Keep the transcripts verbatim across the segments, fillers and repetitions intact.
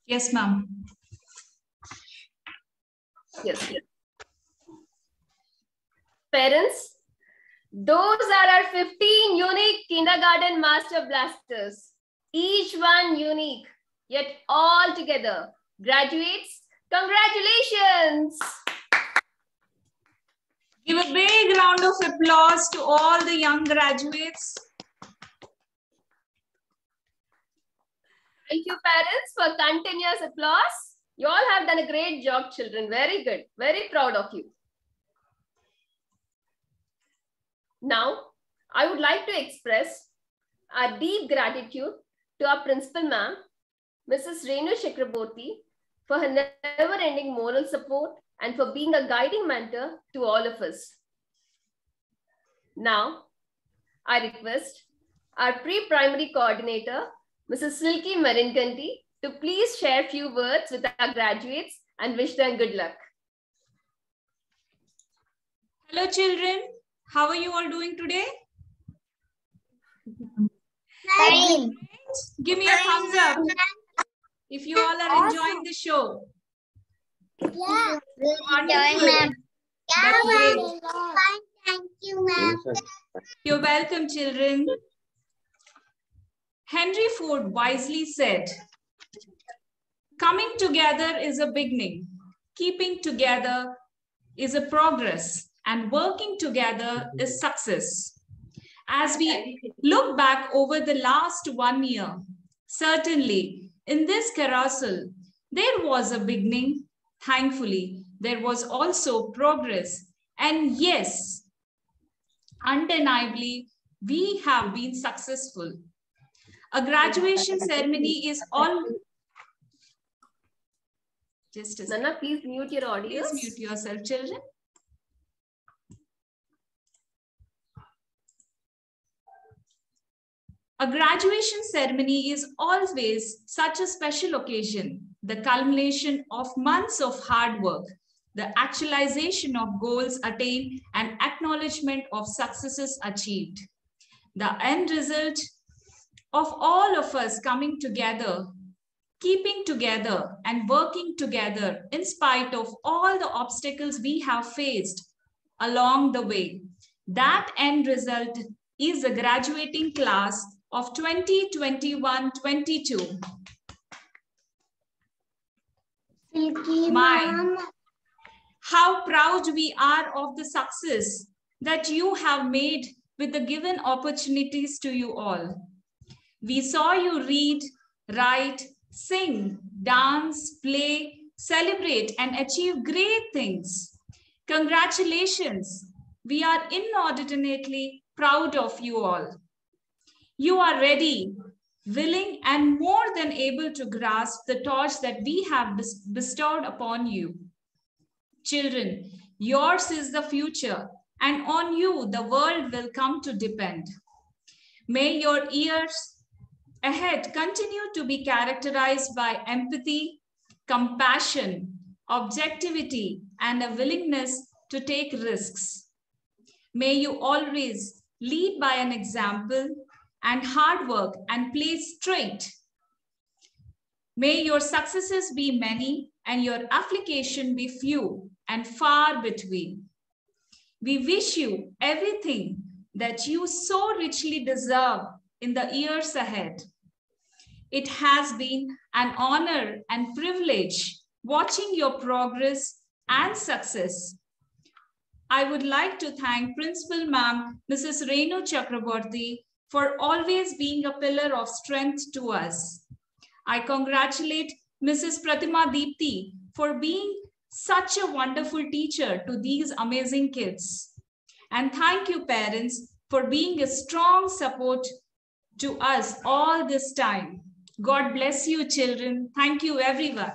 Yes, ma'am. Yes. Parents, those are our fifteen unique kindergarten master blasters. Each one unique, yet all together. Graduates, congratulations! Give a big round of applause to all the young graduates. Thank you, parents, for continuous applause. You all have done a great job, children. Very good. Very proud of you. Now, I would like to express our deep gratitude to our principal ma'am, Missus Renu Chakraborty, for her never-ending moral support and for being a guiding mentor to all of us. Now, I request our pre-primary coordinator, Missus Silky Marinkanti, to please share a few words with our graduates and wish them good luck. Hello, children. How are you all doing today? Fine. Give me a thumbs up if you all are enjoying the show. Yeah. Wonderful. ma'am. That's great. Fine. Thank you, ma'am. You're welcome, children. Henry Ford wisely said, coming together is a beginning, keeping together is a progress, and working together is success. As we look back over the last one year, certainly in this carousel, there was a beginning. Thankfully, there was also progress. And yes, undeniably, we have been successful. A graduation ceremony is all... Just a second. Nana, please mute your audio. Please mute yourself, children. A graduation ceremony is always such a special occasion, the culmination of months of hard work, the actualization of goals attained, and acknowledgement of successes achieved. The end result of all of us coming together, keeping together, and working together in spite of all the obstacles we have faced along the way. That end result is the graduating class of twenty twenty-one twenty-two. My, how proud we are of the success that you have made with the given opportunities to you all. We saw you read, write, sing, dance, play, celebrate, and achieve great things. Congratulations. We are inordinately proud of you all. You are ready, willing, and more than able to grasp the torch that we have bestowed upon you. Children, yours is the future, and on you the world will come to depend. May your years ahead continue to be characterized by empathy, compassion, objectivity, and a willingness to take risks. May you always lead by an example and hard work and play straight. May your successes be many and your application be few and far between. We wish you everything that you so richly deserve in the years ahead. It has been an honor and privilege watching your progress and success. I would like to thank Principal Ma'am, Missus Renu Chakraborty, for always being a pillar of strength to us. I congratulate Missus Pratima Deepti for being such a wonderful teacher to these amazing kids. And thank you, parents, for being a strong support to us all this time. God bless you, children. Thank you, everyone.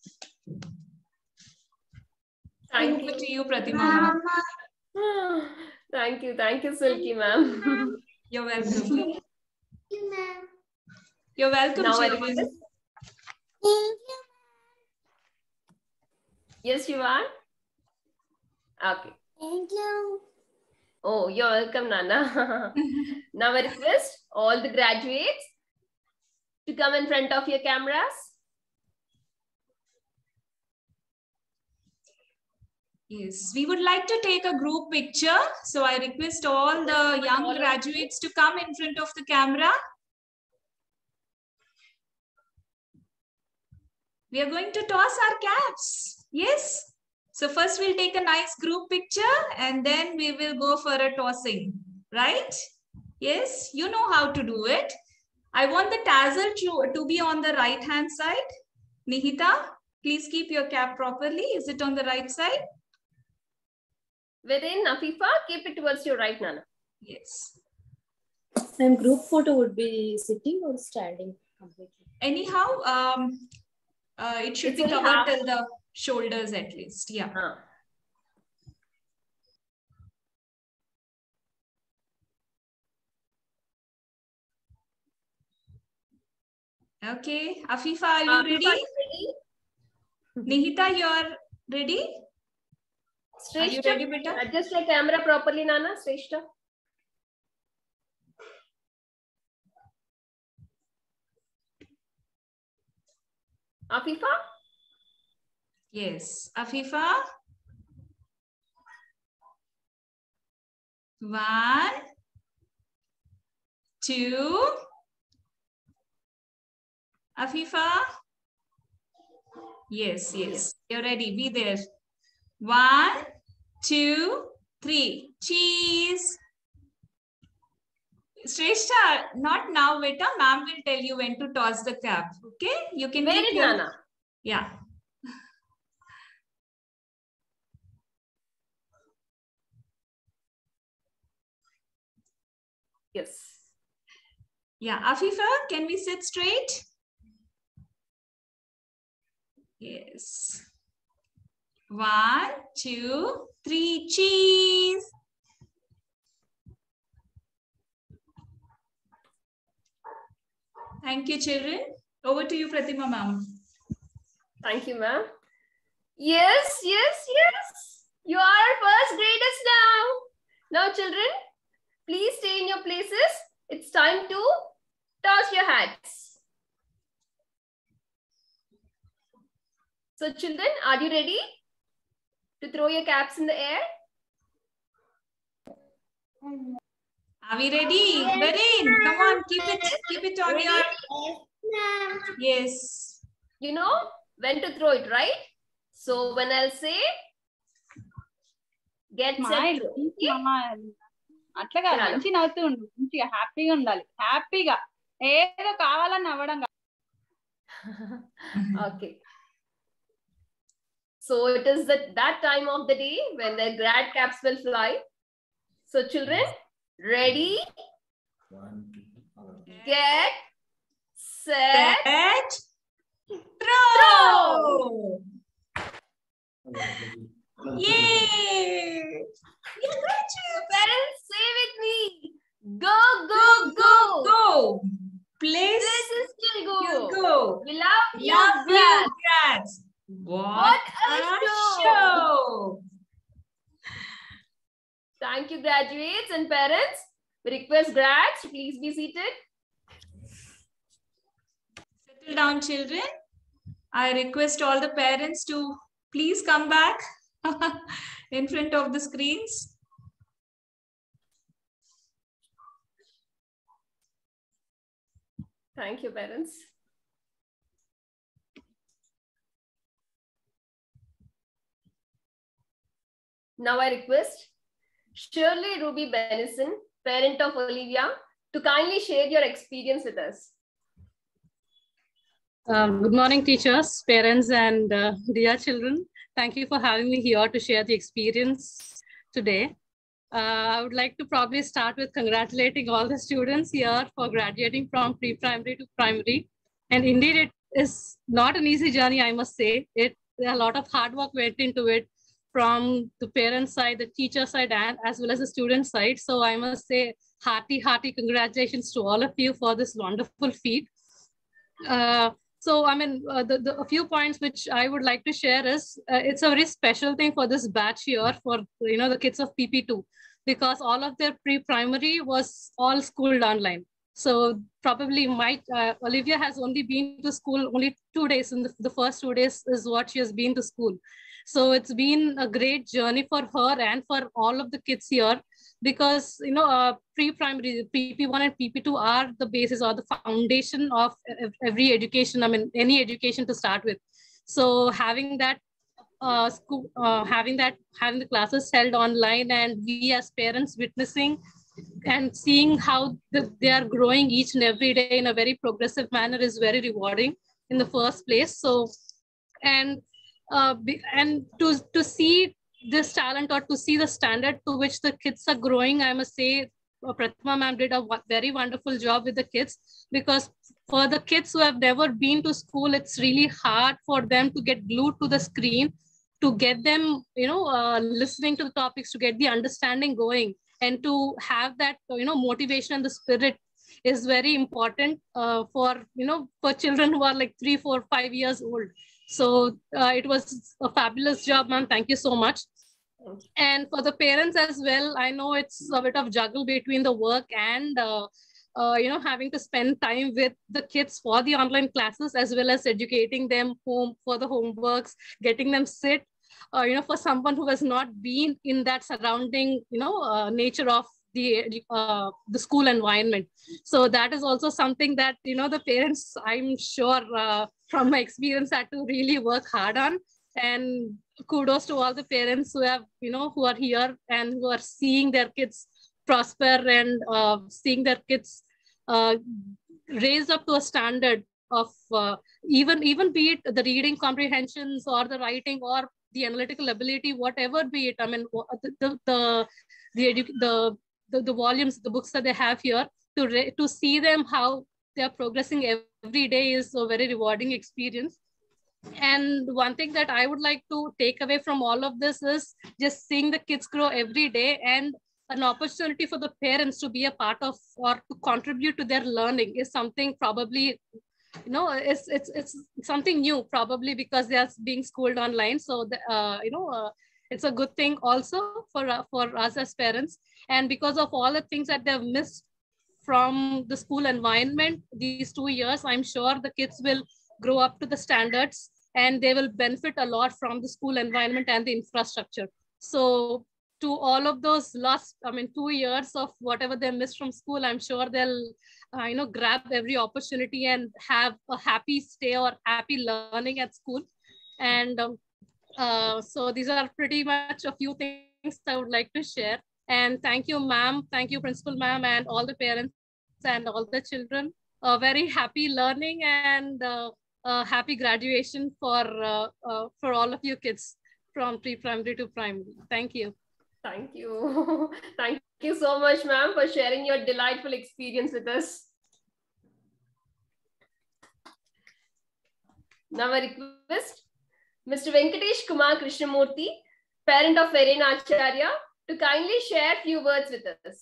Thank Over you. to you, Pratima. Thank you. Thank you, Silky ma'am. You're welcome. Thank you, ma'am. You're welcome, Now I children. request. Thank you. Yes, you are? Okay. Thank you. Oh, you're welcome, Nana. Now I request all the graduates to come in front of your cameras. Yes, we would like to take a group picture. So I request all the young graduates to come in front of the camera. We are going to toss our caps. Yes. So first we'll take a nice group picture and then we will go for a tossing, right? Yes, you know how to do it. I want the tassel to, to be on the right hand side. Nihita, please keep your cap properly. Is it on the right side? Within Afifa, keep it towards your right, Nana. Yes. And group photo would be sitting or standing completely? Anyhow, um, uh, it should It's be only covered half. till the shoulders at least. Yeah. Huh. Okay. Afifa, are you Afifa, ready? you ready? Nihita, you are ready? Are you Shrestha, ready, beta? adjust your camera properly, Nana. Shrestha. Afifa? Yes. Afifa? One, two. Afifa? Yes, yes. You're ready. Be there. One, two, three. Cheese. Shrestha, not now, beta. Ma'am will tell you when to toss the cap. Okay? You can Where keep is your... Nana? Yeah. Yes. Yeah. Afifa, can we sit straight? Yes. One, two, three. Cheese. Thank you, children. Over to you, Pratima ma'am. Thank you, ma'am. Yes, yes, yes. You are our first graders now. Now, children, please stay in your places. It's time to toss your hats. So, children, are you ready to throw your caps in the air? Are we ready? Verin, come on, keep it, keep it on Ready? your... Ma'am. Yes. You know when to throw it, right? So, when I'll say, get set, throw. Okay? అట్లా కాదు మంచి నవ్వుతూ ఉండు మంచిగా హ్యాపీగా ఉండాలి హ్యాపీగా ఏదో కావాలని నవ్వడం Okay. So it is that, that time of the day when the grad caps will fly. So children, ready, get, set, Set, throw! Yay! Parents, say with me. Go, go, Go, go. go! Place This is still go. you go. We love you, Love you, grads. grads. What, What a a show. show! Thank you, graduates and parents. We request grads to please be seated. Settle down, children. I request all the parents to please come back in front of the screens. Thank you, parents. Now I request Shirley Ruby Benison, parent of Olivia, to kindly share your experience with us. Um, good morning, teachers, parents, and uh, dear children. Thank you for having me here to share the experience today. Uh, I would like to probably start with congratulating all the students here for graduating from pre-primary to primary. And indeed, it is not an easy journey, I must say. It, a lot of hard work went into it from the parent side, the teacher side, and as well as the student side. So I must say hearty, hearty congratulations to all of you for this wonderful feat. Uh, So, I mean, uh, the, the, a few points which I would like to share is, uh, it's a very special thing for this batch here for, you know, the kids of P P two, because all of their pre-primary was all schooled online. So probably my, uh, Olivia has only been to school only two days, and the, the first two days is what she has been to school. So it's been a great journey for her and for all of the kids here, because, you know, uh, pre-primary, P P one and P P two are the basis or the foundation of every education. I mean, any education to start with. So having that uh, school, uh, having that, having the classes held online, and we as parents witnessing and seeing how the, they are growing each and every day in a very progressive manner is very rewarding in the first place. So, and uh, and to to see this talent, or to see the standard to which the kids are growing, I must say uh, Pratima ma'am did a very wonderful job with the kids, because for the kids who have never been to school, it's really hard for them to get glued to the screen, to get them, you know, uh, listening to the topics, to get the understanding going, and to have that, you know, motivation and the spirit is very important uh, for, you know, for children who are like three, four, five years old. So uh, it was a fabulous job, ma'am. Thank you so much. And for the parents as well, I know it's a bit of juggle between the work and, uh, uh, you know, having to spend time with the kids for the online classes, as well as educating them home for the homeworks, getting them sit, uh, you know, for someone who has not been in that surrounding, you know, uh, nature of the uh, the school environment. So that is also something that, you know, the parents, I'm sure uh, from my experience, had to really work hard on. And kudos to all the parents who have, you know, who are here and who are seeing their kids prosper, and uh, seeing their kids uh, raised up to a standard of uh, even, even be it the reading comprehensions or the writing or the analytical ability, whatever be it. I mean, the, the, the, the, the The, the volumes, the books that they have here, to re to see them how they are progressing every day is a very rewarding experience. And one thing that I would like to take away from all of this is just seeing the kids grow every day, and an opportunity for the parents to be a part of or to contribute to their learning is something probably, you know, it's it's it's something new, probably because they are being schooled online. So the, uh, you know uh, it's a good thing also for uh, for us as parents. And because of all the things that they've missed from the school environment these two years, I'm sure the kids will grow up to the standards, and they will benefit a lot from the school environment and the infrastructure. So to all of those last, I mean, two years of whatever they missed from school, I'm sure they'll, uh, you know, grab every opportunity and have a happy stay or happy learning at school. And um, uh, so these are pretty much a few things I would like to share. And thank you, ma'am. Thank you, principal ma'am, and all the parents and all the children. A very happy learning and uh, a happy graduation for uh, uh, for all of you kids from pre-primary to primary. Thank you. Thank you. Thank you so much, ma'am, for sharing your delightful experience with us. Now I request Mister Venkatesh Kumar Krishnamurthy, parent of Verena Acharya, to kindly share a few words with us.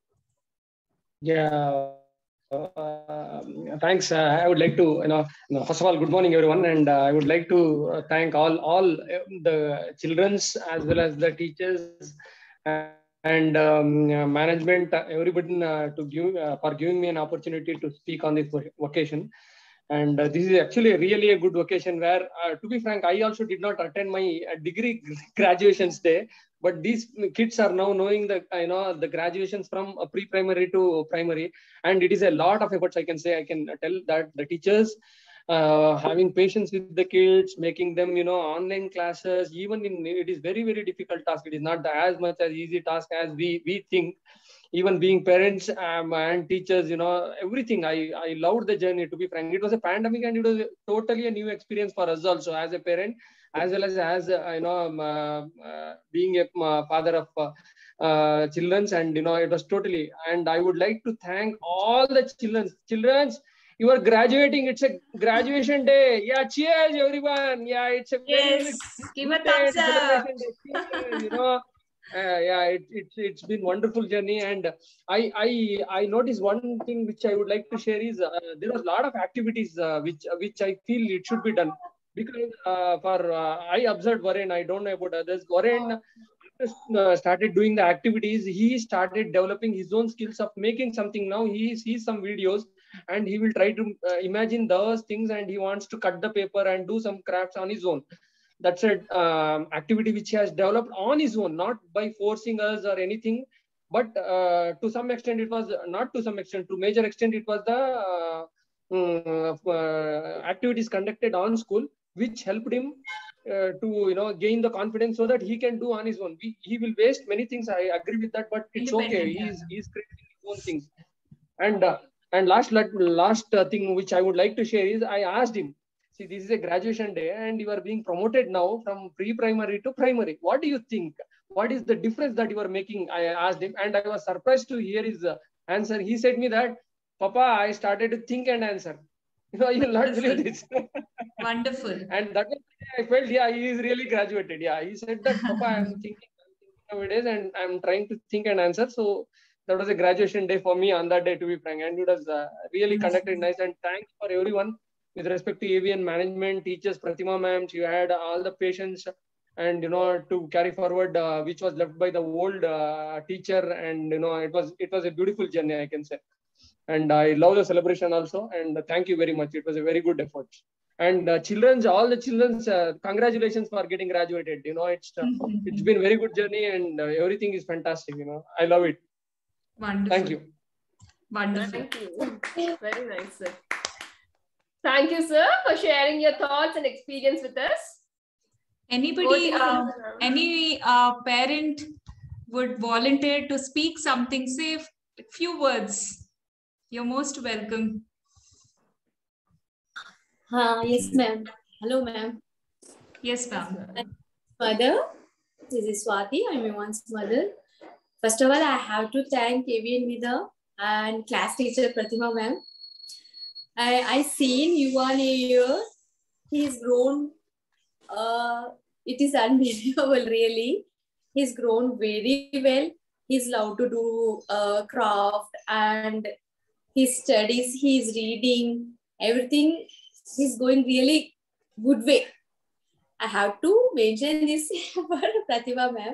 Yeah, uh, thanks. Uh, I would like to, you know, you know, first of all, good morning, everyone. And uh, I would like to uh, thank all, all the children's as well as the teachers and um, management, uh, everybody uh, to give, uh, for giving me an opportunity to speak on this vocation. And uh, this is actually really a good vocation where, uh, to be frank, I also did not attend my uh, degree graduations day, but these kids are now knowing the, you know, the graduations from uh, pre-primary to primary. And it is a lot of efforts, I can say. I can tell that the teachers uh, having patience with the kids, making them, you know, online classes, even in, it is very, very difficult task. It is not as much as easy task as we, we think. Even being parents um, and teachers, you know, everything. I, I loved the journey, to be frank. It was a pandemic and it was totally a new experience for us also as a parent, as well as, as uh, you know, um, uh, uh, being a uh, father of uh, uh, children's. And, you know, it was totally, and I would like to thank all the children's. Children's, you are graduating. It's a graduation day. Yeah, cheers, everyone. Yeah, it's a very, Yes, very give a thumbs up. celebration day. Cheers, you know. Uh, yeah, it, it, it's been wonderful journey. And I, I, I noticed one thing which I would like to share is uh, there was a lot of activities uh, which, which I feel it should be done. Because uh, for uh, I observed Varun, I don't know about others. Varun uh, started doing the activities. He started developing his own skills of making something. Now he sees some videos and he will try to uh, imagine those things, and he wants to cut the paper and do some crafts on his own. that's an um, activity which he has developed on his own, not by forcing us or anything. But uh, to some extent, it was not to some extent, to major extent, it was the uh, um, uh, activities conducted on school, which helped him uh, to you know gain the confidence so that he can do on his own. We, he will waste many things. I agree with that, but it's okay. He's he's creating his own things. And uh, and last last uh, thing which I would like to share is I asked him. See, this is a graduation day, and you are being promoted now from pre-primary to primary. What do you think? What is the difference that you are making? I asked him, and I was surprised to hear his uh, answer. He said me that, Papa, I started to think and answer. You know, you will not believe this. Wonderful. And that was I felt, yeah, he is really graduated. Yeah, he said that, Papa, I am thinking nowadays, and I'm trying to think and answer. So that was a graduation day for me on that day, to be frank. And it was uh, really conducted nice. And thanks for everyone with respect to A V N management, teachers, Pratima ma'am. You had all the patience and you know to carry forward uh, which was left by the old uh, teacher, and you know it was it was a beautiful journey, I can say. And I love the celebration also, and uh, thank you very much. It was a very good effort. And uh, children's all the children's uh, congratulations for getting graduated. You know it's uh, it's been a very good journey, and uh, everything is fantastic. You know I love it. Wonderful. Thank you. Wonderful. Thank you. Very nice, sir. Thank you, sir, for sharing your thoughts and experience with us. Anybody, uh, any uh, parent would volunteer to speak something, say a few words. You're most welcome. Uh, yes, ma'am. Hello, ma'am. Yes, ma'am. Mother, this is Swati. I'm Ivan's mother. First of all, I have to thank A V N VIDA and class teacher Pratima ma'am. I I seen you one year. He's grown. Uh, it is unbelievable, really. He's grown very well. He's allowed to do uh, craft and his studies. He's reading everything. He's going really good way. I have to mention this for Pratima ma'am.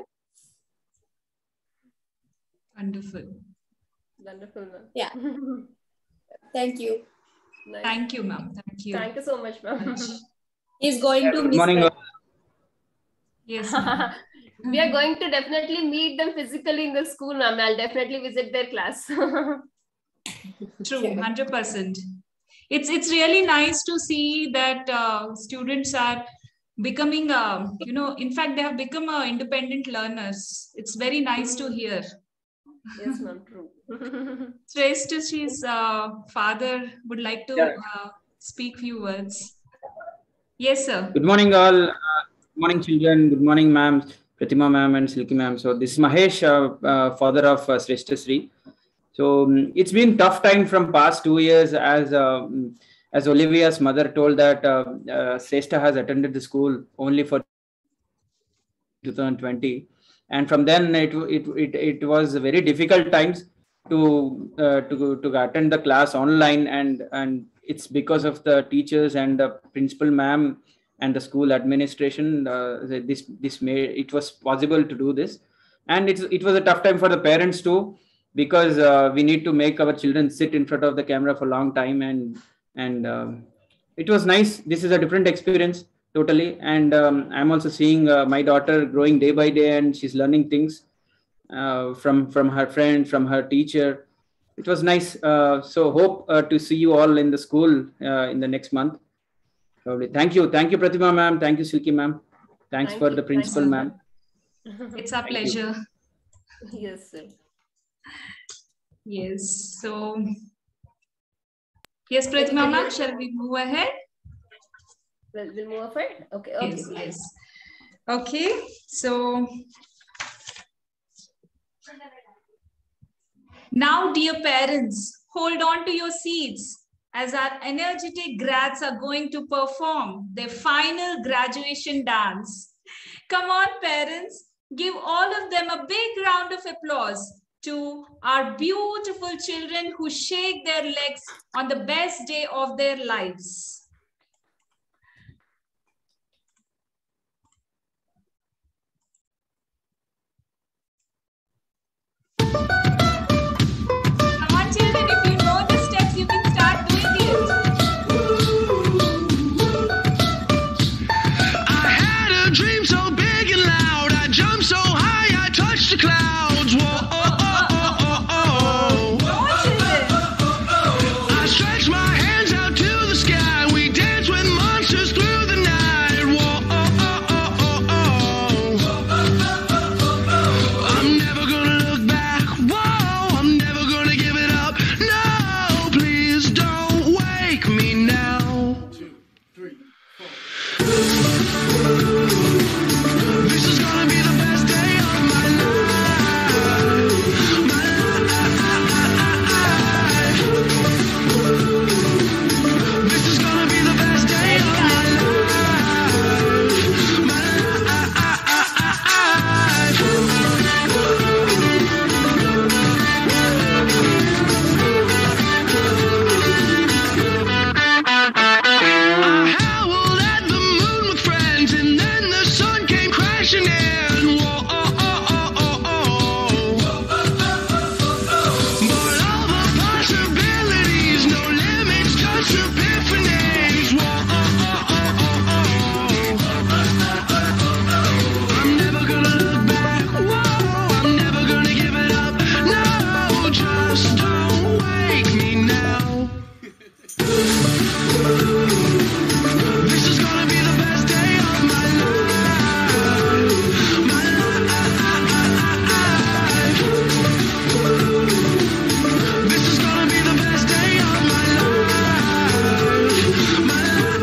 Wonderful. Wonderful, ma'am. Yeah. Thank you. Nice. Thank you, ma'am. Thank you. Thank you so much, ma'am. He's going Yeah, to good miss morning. that. Yes, ma'am. We are going to definitely meet them physically in the school, ma'am. I'll definitely visit their class. True, one hundred percent. It's, it's really nice to see that uh, students are becoming, uh, you know, in fact, they have become uh, independent learners. It's very nice to hear. Yes, ma'am, true. Shrestha's uh, father would like to Yeah. uh, speak few words. Yes, sir. Good morning, all. Uh, good morning, children. Good morning, ma'am, Pratima ma'am, and Silky ma'am. So this is Mahesh, uh, uh, father of uh, Shrestha. So um, it's been tough time from past two years, as um, as Olivia's mother told that uh, uh, Shrestha has attended the school only for two thousand twenty, and from then it it it, it was very difficult times to uh, to to attend the class online, and and it's because of the teachers and the principal ma'am and the school administration. Uh, this this made it was possible to do this, and it's it was a tough time for the parents too, because uh, we need to make our children sit in front of the camera for a long time, and and um, it was nice. This is a different experience totally, and um, I'm also seeing uh, my daughter growing day by day, and she's learning things uh, from from her friend, from her teacher. It was nice. Uh, so hope uh, to see you all in the school uh, in the next month. Probably. Thank you, thank you, Pratima ma'am. Thank you, Silky ma'am. Thanks Thank for you. the principal Thank ma'am. It's our Thank you. pleasure. Yes, sir. Yes. So, yes, Pratima ma'am, shall we move ahead? We'll, we'll move ahead. Okay. Okay. Yes, yes. Okay. So, now, dear parents, hold on to your seats as our energetic grads are going to perform their final graduation dance. Come on, parents, give all of them a big round of applause to our beautiful children who shake their legs on the best day of their lives. Come on, children, if you know the steps, you can start doing it. I had a stretch my hands out to the sky. We dance with monsters through the night. Whoa, oh, oh, oh, oh, oh. I'm never gonna look back. Whoa, I'm never gonna give it up. No, please don't wake me now. Two, three, four. This is gonna be the best day of my life. My life. This is gonna be the best day of my life. My I howled at the moon with friends, and then the sun came crashing in. Whoa, oh, oh, oh, oh, oh. But all the possibilities, no limits, just epiphanies. Whoa, oh, oh, oh, oh, oh. I'm never gonna look back. Whoa, I'm never gonna give it up. No, just don't wake me now. This is gonna be the best day of my life. My life. This is gonna be the best day of my life. My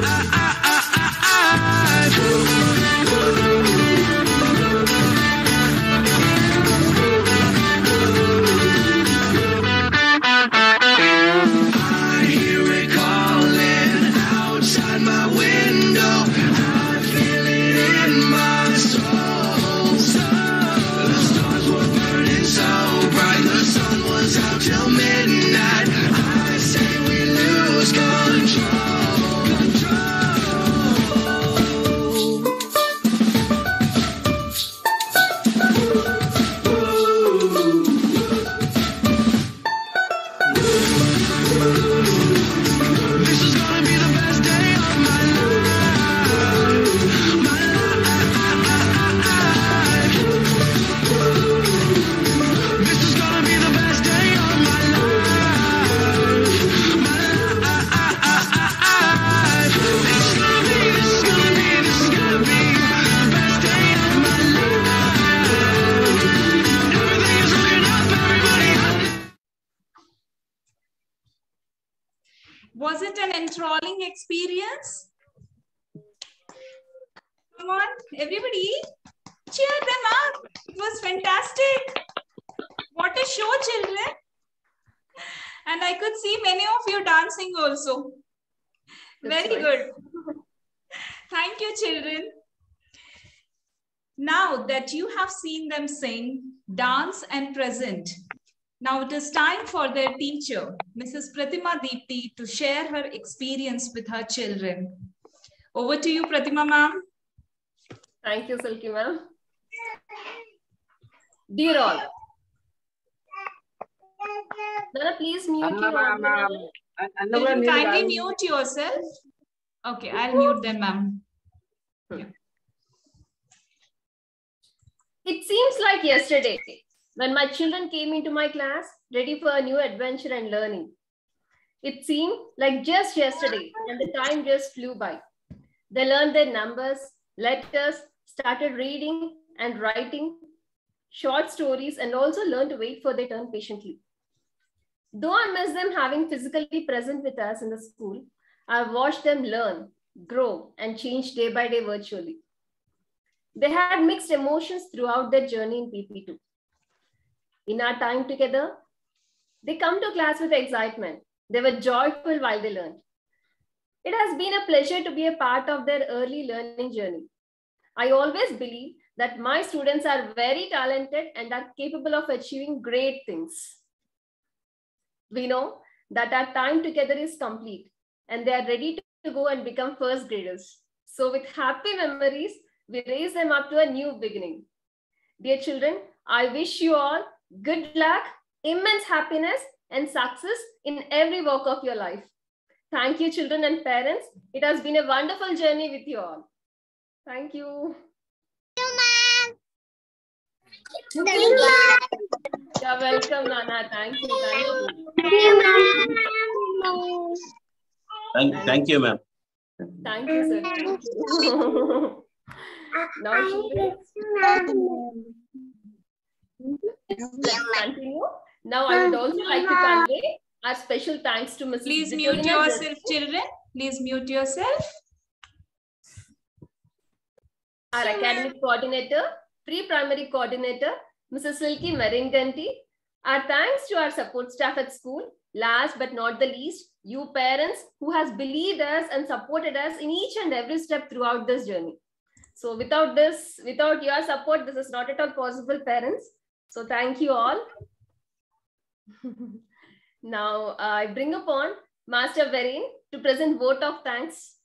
I hear it calling outside my window. I feel it in my soul. The stars were burning so bright. The sun was out till midnight. I say we lose control. This is gonna be the best day of my life. My life. This is gonna be the best day of my life. My life. This is gonna be, this is gonna be, this is gonna be the best day of my life. Everything is looking up, everybody up. Was it an enthralling experience? Come on, everybody, cheer them up. It was fantastic. What a show, children. And I could see many of you dancing also. That's Very nice. good. Thank you, children. Now that you have seen them sing, dance, and present, now it is time for their teacher, Missus Pratima Deepti, to share her experience with her children. Over to you, Pratima ma'am. Thank you, Silky ma'am. Dear all, Nana, please mute your audio. Will you kindly mute yourself? Okay, I'll mute them, ma'am. Yeah. It seems like yesterday when my children came into my class ready for a new adventure and learning. It seemed like just yesterday and the time just flew by. They learned their numbers, letters, started reading and writing short stories, and also learned to wait for their turn patiently. Though I miss them having physically present with us in the school, I've watched them learn, grow, and change day by day virtually. They had mixed emotions throughout their journey in P P two. In our time together, they come to class with excitement. They were joyful while they learned. It has been a pleasure to be a part of their early learning journey. I always believe that my students are very talented and are capable of achieving great things. We know that our time together is complete and they are ready to go and become first graders. So with happy memories, we raise them up to a new beginning. Dear children, I wish you all good luck, immense happiness, and success in every walk of your life. Thank you, children and parents. It has been a wonderful journey with you all. Thank you. Thank you, ma'am. Thank you. You're welcome, Nana. Thank you. Thank you. Thank, thank you, ma'am. Thank you, sir. Thank you. Now, let's continue. Now, I would also like to convey our special thanks to Missus Please Vitorina mute yourself, Justice, children. Please mute yourself. our academic coordinator, pre-primary coordinator, Missus Silky Maringanti. Our thanks to our support staff at school. Last but not the least, you parents who has believed us and supported us in each and every step throughout this journey. So without this, without your support, this is not at all possible, parents. So thank you all. Now uh, I bring upon Master Verin to present vote of thanks.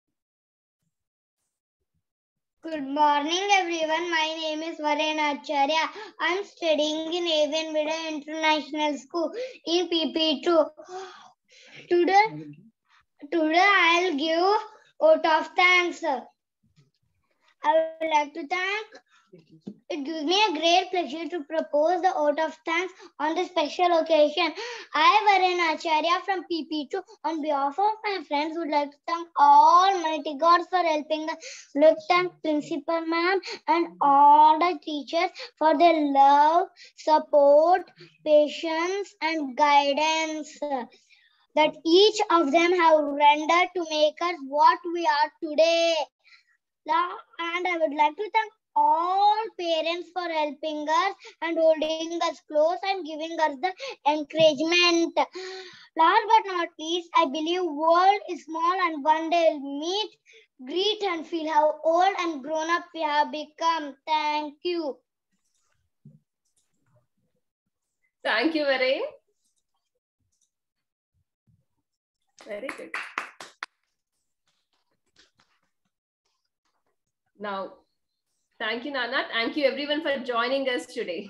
Good morning, everyone. My name is Varen Acharya. I'm studying in A V N VIDA International School in P P two. Today, today I'll give vote of thanks. I would like to thank. It gives me a great pleasure to propose the vote of thanks on this special occasion. I, Varen Acharya from P P two, on behalf of my friends, would like to thank Almighty God for helping us. Look, thank Principal Ma'am and all the teachers for their love, support, patience, and guidance that each of them have rendered to make us what we are today. And I would like to thank all parents for helping us and holding us close and giving us the encouragement. Last but not least, I believe world is small and one day we'll meet, greet and feel how old and grown up we have become. Thank you. Thank you, Varen. Very good. Now, thank you, Nana. Thank you, everyone, for joining us today.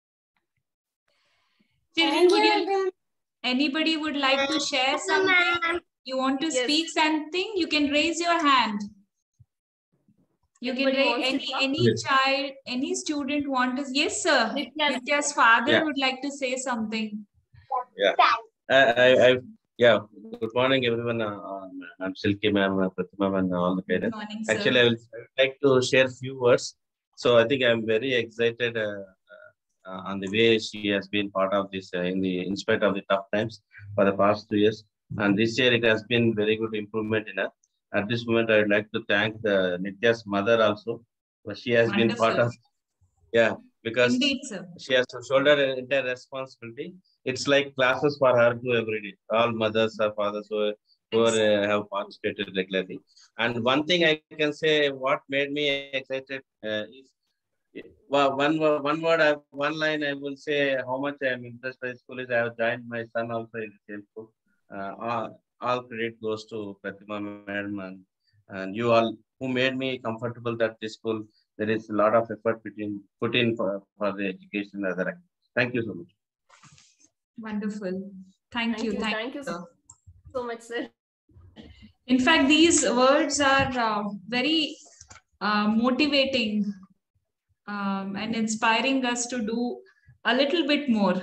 Children, would you, anybody would like to share something? You want to Yes. speak something? You can raise your hand. You Anybody can raise wants to any talk? any Yes. child, any student want to. Yes, sir. Nitya's- Nitya's father Yeah. would like to say something. Yeah. I, I, I, yeah. Good morning, everyone. Uh, um, I'm Silky ma'am, uh, Pratima ma'am, and all the Good parents. morning, sir. Actually, I would like to share few words. So I think I'm very excited uh, uh, on the way she has been part of this uh, in the in spite of the tough times for the past two years. And this year it has been very good improvement in her. At this moment, I would like to thank the Nitya's mother also. But she has been part Wonderful. of, yeah, because Indeed, sir. she has to shoulder an entire responsibility. It's like classes for her too every day. All mothers or fathers who, who are, uh, have participated regularly. And one thing I can say, what made me excited uh, is well, one wo- one word, I, one line I will say how much I am impressed by school is I have joined my son also in the same school. Uh, all, all credit goes to Pratima madam and, and you all who made me comfortable that this school there is a lot of effort between put in for, for the education and other activities. Thank you so much. Wonderful. Thank, Thank you. you. Thank, Thank you sir. so much, sir. In fact, these words are uh, very uh, motivating um, and inspiring us to do a little bit more.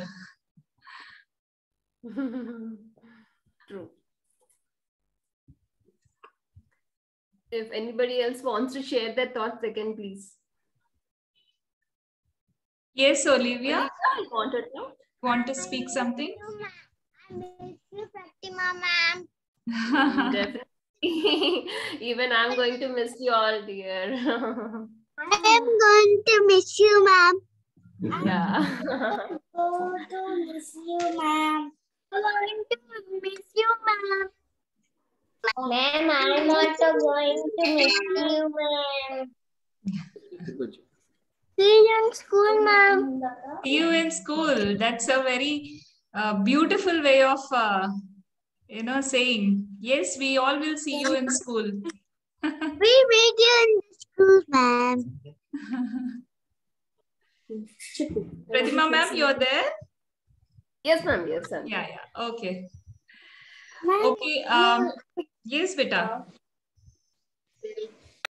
True. If anybody else wants to share their thoughts, they can please. Yes, Olivia, Olivia, you wanted to? want to speak something? I miss you, Pratima ma'am. Definitely. Even I'm going to miss you all, dear. I am going to miss you, ma'am. Yeah. Oh, to miss you, ma'am. I'm going to miss you, ma'am. Ma'am, I'm also going to miss you, ma'am. See you in school, ma'am. See you in school. That's a very uh, beautiful way of, uh, you know, saying, yes, we all will see you in school. We meet you in the school, ma'am. Pratima ma'am, you're there? Yes, ma'am. Yes, ma'am. Yeah, yeah. Okay. Ma'am, Okay. Um, yes, beta.